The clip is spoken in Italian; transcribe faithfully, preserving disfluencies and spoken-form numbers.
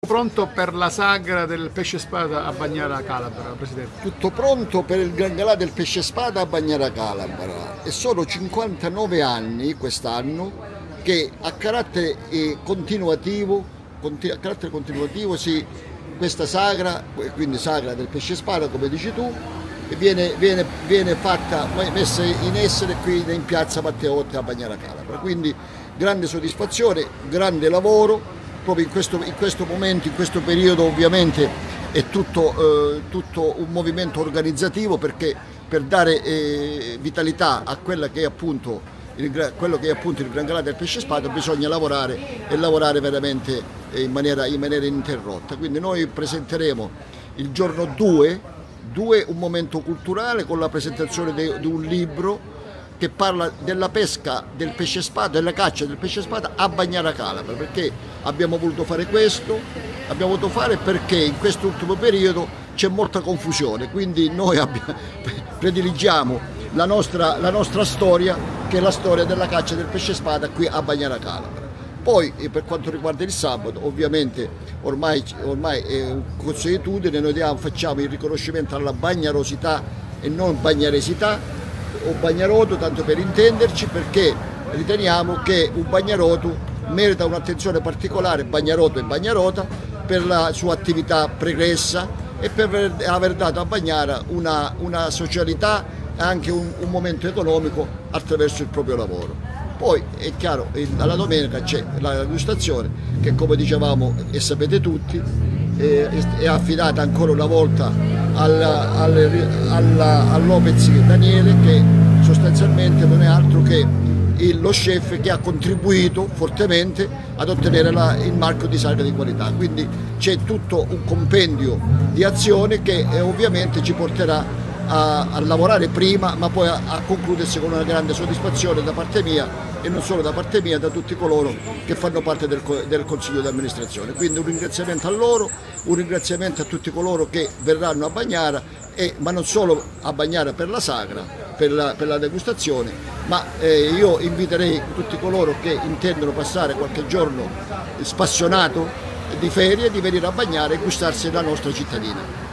pronto per la sagra del pesce spada a Bagnara Calabra, Presidente? Tutto pronto per il Gran Galà del pesce spada a Bagnara Calabra e sono cinquantanove anni quest'anno che a carattere eh, continuativo, conti- a carattere continuativo si, questa sagra, quindi sagra del pesce spada come dici tu, viene, viene, viene fatta, messa in essere qui in piazza Matteotti a Bagnara Calabra, quindi grande soddisfazione, grande lavoro. Proprio in questo, in questo momento, in questo periodo ovviamente è tutto, eh, tutto un movimento organizzativo, perché per dare eh, vitalità a quella che è appunto il, quello che è appunto il Gran Galà del pesce spada bisogna lavorare e lavorare veramente in maniera, in maniera ininterrotta. Quindi noi presenteremo il giorno due un momento culturale con la presentazione di un libro che parla della pesca del pesce spada, della caccia del pesce spada a Bagnara Calabra. Perché abbiamo voluto fare questo? Abbiamo voluto fare perché in questo ultimo periodo c'è molta confusione, quindi noi abbiamo, prediligiamo la nostra, la nostra storia, che è la storia della caccia del pesce spada qui a Bagnara Calabra. Poi per quanto riguarda il sabato, ovviamente ormai, ormai è un consuetudine, noi diamo, facciamo il riconoscimento alla bagnarosità e non bagnaresità, o bagnaroto, tanto per intenderci, perché riteniamo che un bagnaroto merita un'attenzione particolare, bagnaroto e bagnarota, per la sua attività pregressa e per aver dato a Bagnara una, una socialità e anche un, un momento economico attraverso il proprio lavoro. Poi è chiaro, alla domenica c'è la degustazione che, come dicevamo e sapete tutti, è affidata ancora una volta al, al, alla, a Lopez Daniele, che sostanzialmente non è altro che il, lo chef che ha contribuito fortemente ad ottenere la, il marchio di sagra di qualità. Quindi c'è tutto un compendio di azione che eh, ovviamente ci porterà a, a lavorare prima, ma poi a, a concludersi con una grande soddisfazione da parte mia, e non solo da parte mia, da tutti coloro che fanno parte del, del Consiglio di amministrazione. Quindi un ringraziamento a loro, un ringraziamento a tutti coloro che verranno a Bagnara, e, ma non solo a Bagnara per la sagra, per la, per la degustazione, ma eh, io inviterei tutti coloro che intendono passare qualche giorno spassionato di ferie di venire a Bagnara e gustarsi la nostra cittadina.